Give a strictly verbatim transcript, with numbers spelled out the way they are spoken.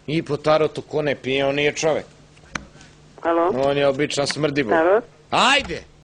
I po tarotu ko ne pije, on nije čovek. Alo? On je običan smrdibor. Tarot? Ajde!